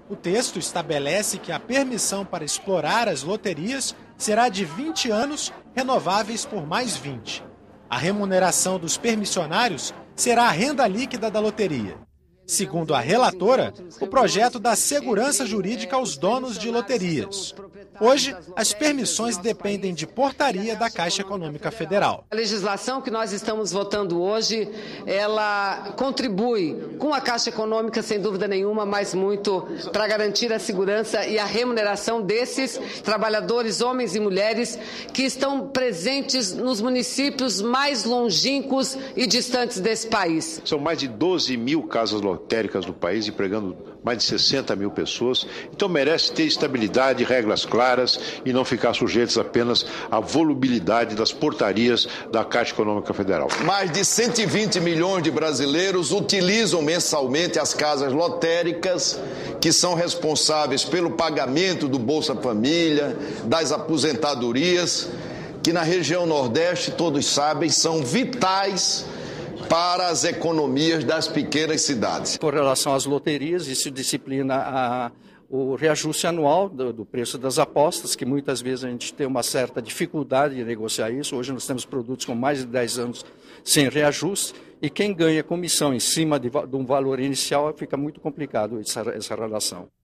O texto estabelece que a permissão para explorar as loterias será de 20 anos, renováveis por mais 20. A remuneração dos permissionários será a renda líquida da loteria. Segundo a relatora, o projeto dá segurança jurídica aos donos de loterias. Hoje, as permissões dependem de portaria da Caixa Econômica Federal. A legislação que nós estamos votando hoje, ela contribui com a Caixa Econômica, sem dúvida nenhuma, mas muito para garantir a segurança e a remuneração desses trabalhadores, homens e mulheres, que estão presentes nos municípios mais longínquos e distantes desse país. São mais de 12 mil casas lotéricas no país, empregando mais de 60 mil pessoas. Então merece ter estabilidade, regras claras e não ficar sujeitos apenas à volubilidade das portarias da Caixa Econômica Federal. Mais de 120 milhões de brasileiros utilizam mensalmente as casas lotéricas, que são responsáveis pelo pagamento do Bolsa Família, das aposentadorias, que na região Nordeste, todos sabem, são vitais para as economias das pequenas cidades. Com relação às loterias, isso disciplina o reajuste anual do preço das apostas, que muitas vezes a gente tem uma certa dificuldade de negociar isso. Hoje nós temos produtos com mais de 10 anos sem reajuste, e quem ganha comissão em cima de um valor inicial fica muito complicado essa relação.